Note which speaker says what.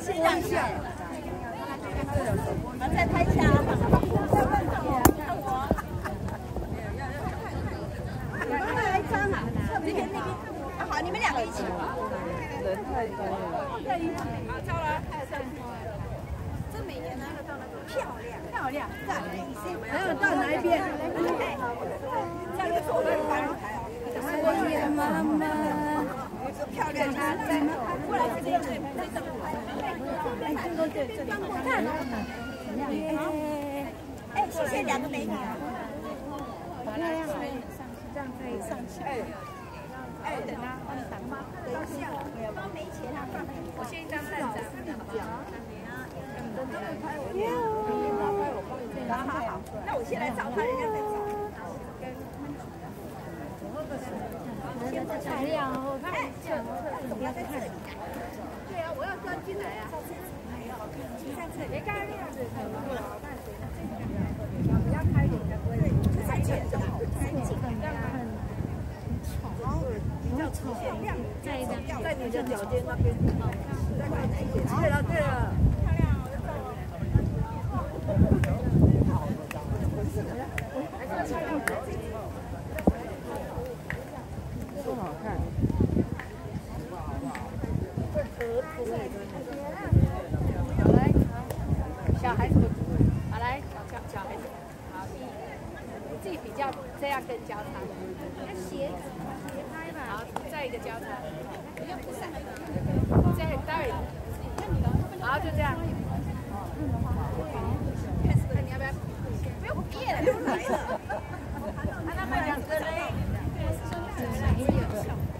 Speaker 1: 先让一下，我再拍一下啊。来一张啊，这边那边，啊好，你们两个一起。人太多了。在一起。好，照了。这每年拿得到那个漂亮，漂亮。还有到哪一边？这样就坐在台上。我的妈妈。 漂亮啊！过来这边，这边帮我看。哎，谢谢两个美女。漂亮，这样可以上去。哎，等啊，等一下，都没钱啊，我先一张半张，好好好，那我先来找他，人家再找。 材料，我看一下，怎么样看？对啊，我要钻进来啊！上次没干这样子，不要开脸的，太浅了，太紧了，这样很丑，比较丑。再一张，在你的脚尖那边，再快一点。对了对了，漂亮，我就照了。不好看。好来，小孩子，好来，小孩子，好，你自己比较这样跟交叉，斜拍吧，好，再一个交叉，再待会，好，就这样。看你要不要？不用变了，又来了。那么两个嘞？